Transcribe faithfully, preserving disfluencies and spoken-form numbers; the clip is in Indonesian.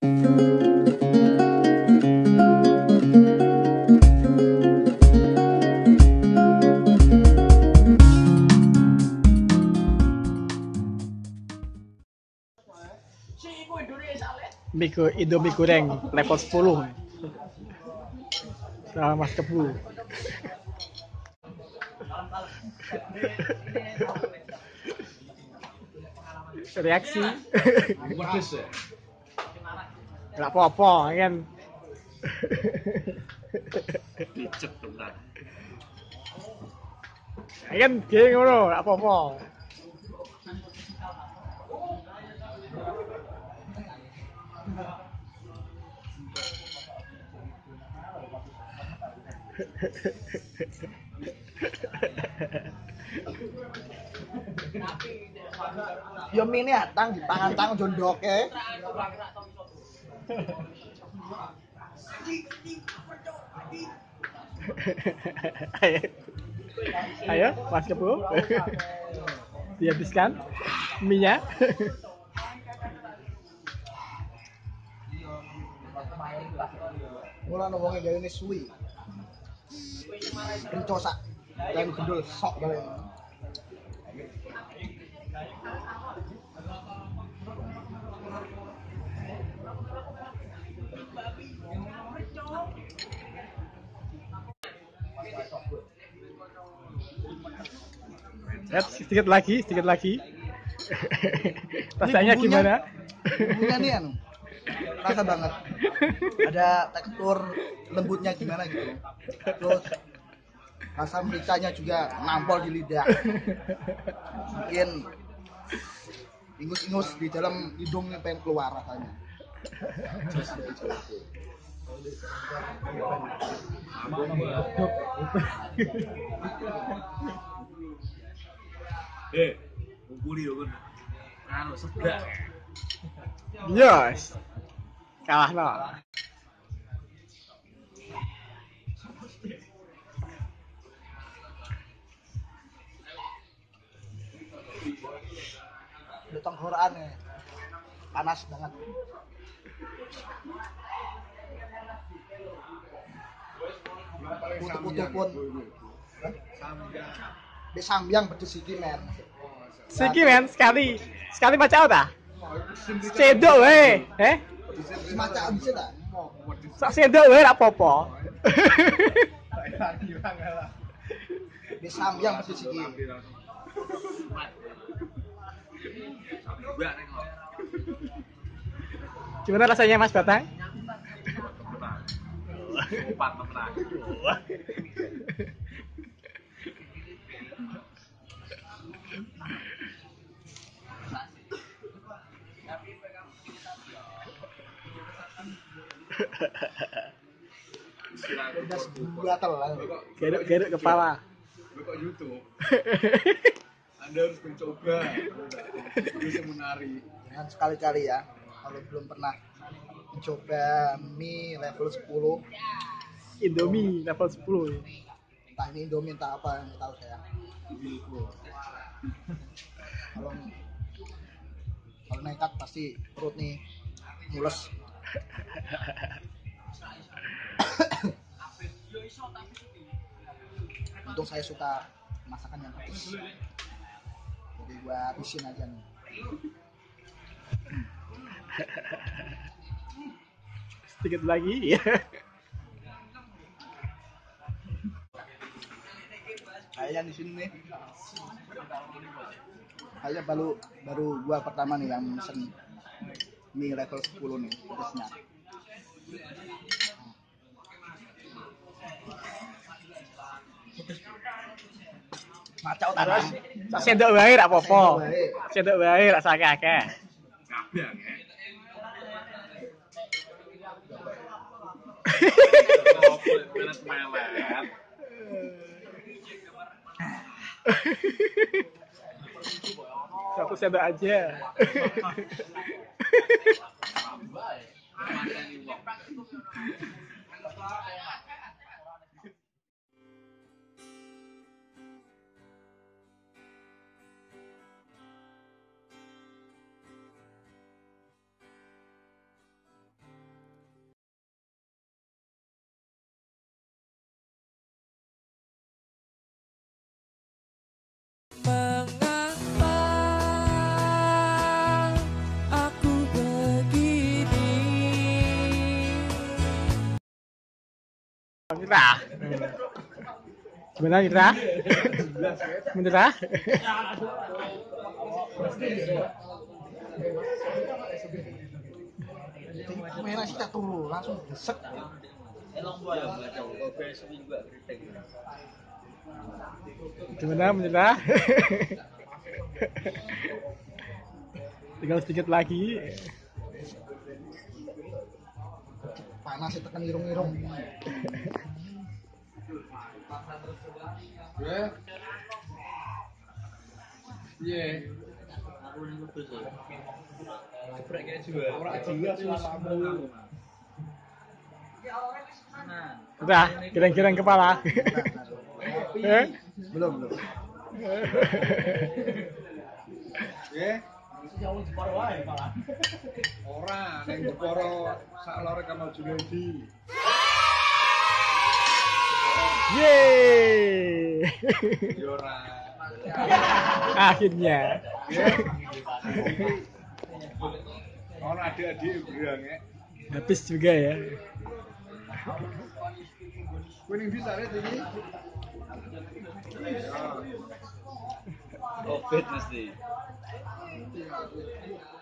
Mie Indomie goreng level sepuluh sama Mas Kebu. Reaksi nggak apa-apa kan. Dicek bentar. Kan dia ngono nggak apa-apa. Yo mini atang dipangan tang jondoke. Ayo, ayo Mas Kebu, dihabiskan mie-nya. Mulane wong gawe ini suwi. Kencosak. Yang gendul sok bae. Lihat sedikit lagi, sedikit lagi. Rasanya gimana? Bumbunya nih anu. Rasa banget. Ada tekstur lembutnya gimana gitu. Terus rasa mericanya juga nampol di lidah. Mungkin ingus-ingus di dalam hidungnya pengen keluar rasanya. Eh, ngumpuli yo kan. Anu seblak. Yes. Kalah no. Di tenggorokan ya. Panas banget. Kutu-kutu pun. Di sambiang pedes iki men. Siki men sekali, sekali macam apa? Cedok weh, eh? Semacam bisa tak? Sak cedok weh tak apa-apa. Di sambiang pedes iki. Gimana rasanya Mas Batang? Empat menang. Pedas gatel lah. Geruk-geruk kepala. Kok YouTube? Anda harus mencoba. Bisa menari. Jangan sekali-kali ya. Kalau belum pernah mencoba mie level sepuluh, Indomie level sepuluh. entah ini Indomie entah apa yang tahu saya. Kalau kalau nekat pasti perut nih mules. Untung saya suka masakan yang pedas. Jadi gua habisin aja nih. Sedikit lagi ya. Kayaknya di sini nih. Kayak baru baru gua pertama nih yang mesen mie level sepuluh nih pedasnya. Macau tanah. Sak sendok wae ra apa-apa. Sendok wae ra sakake. Kabeh ya. Beres melet. Satu sendok aja. Menyerah. Gimana menyerah? Menyerah? Merah sih tak turu, langsung desek. Gimana menyerah? Tinggal sedikit lagi. Panas tekan irung-irung. Ya. Iya. Udah, girang-girang kepala. Eh? Belum, belum. Ya. Ora, neng Jeporo sak lore Kamal Junaidi. Yeay. Yora. Akhirnya. Ono adik-adik berang ya. Habis juga ya. Kuning bisa lihat ini. Covid mesti.